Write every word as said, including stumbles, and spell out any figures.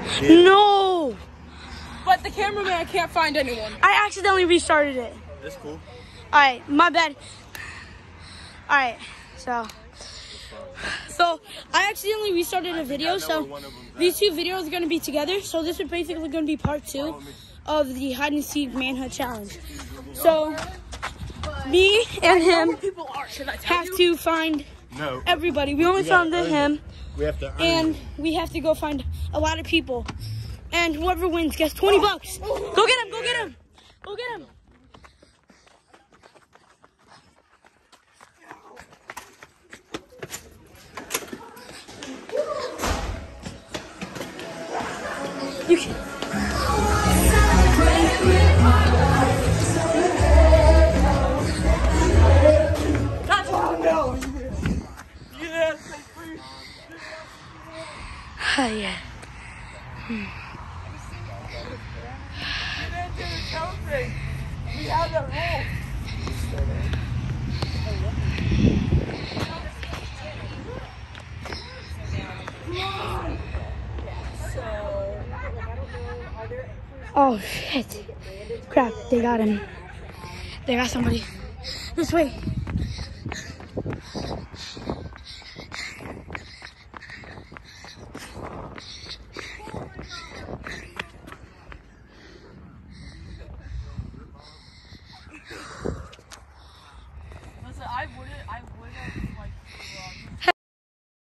Yeah. No! But the cameraman can't find anyone. I accidentally restarted it. That's cool. Alright, my bad. Alright, so. So, I accidentally restarted a video, so these two videos are going to be together. So, this is basically going to be part two of the hide and seek manhunt challenge. So, me and him have to find No. everybody. We only found the him, We have to earn and it. we have to go find a lot of people. And whoever wins gets twenty bucks. Go get him, go get him. Go get him. You can. Oh, yeah. Hmm. We have that rule. Oh, shit. Crap, they got him. They got somebody. This way.